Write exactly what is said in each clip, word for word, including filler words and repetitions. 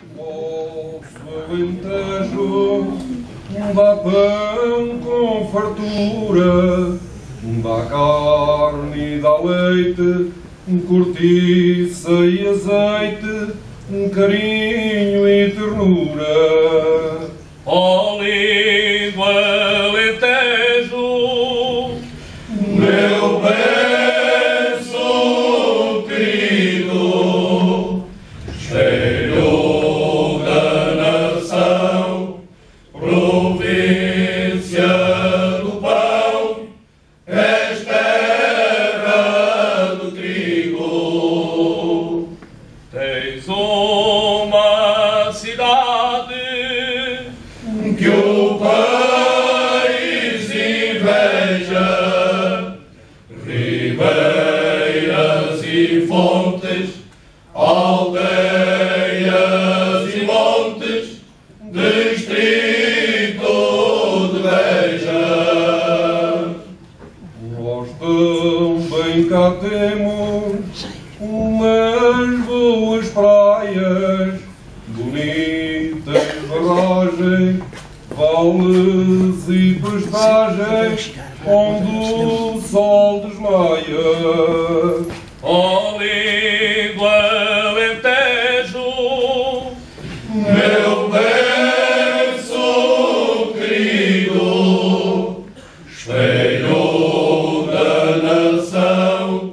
Vosso Alentejo dá pão com fartura, dá carne e dá leite, cortiça e azeite, carinho e ternura. Ó lindo Alentejo, meu berço querido, espelho da nação, província do pão, és terra do trigo. tens uma cidade que o país inveja, ribeiras e fontes, aldeias e montes, distrito de Beja. Nós também cá temos umas boas praias, bonitas barragens, vales e pastagens, onde o sol desmaia. Ó lindo Alentejo, Meu berço querido, espelho da nação,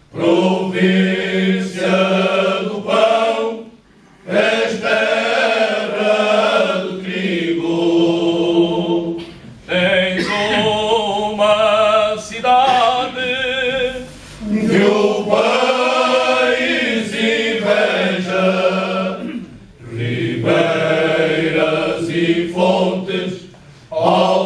província do pão, és terra do trigo. tens uma cidade Que o país inveja, ribeiras e fontes,